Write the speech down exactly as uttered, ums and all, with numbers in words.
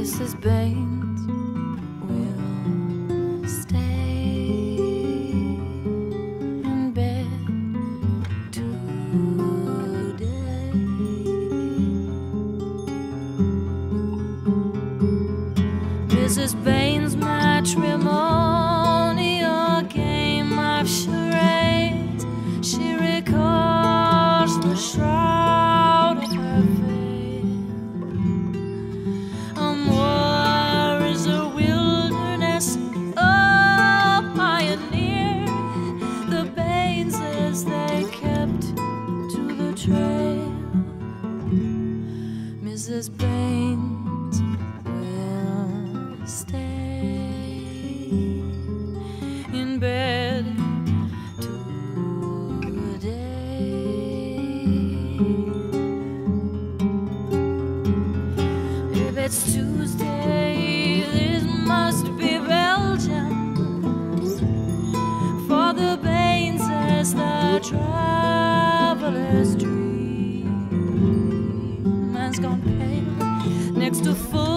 Missus Baines will stay in bed today. Missus Baines' matrimonial game of charades, she recalls the shroud of her veil. A moor is a wilderness, a pioneer. The Baineses, they kept to the trail. Missus Baines will stay in bed today. If it's Tuesday, this must be Belgium. For the Baineses, the traveler's dream has gone pale next to full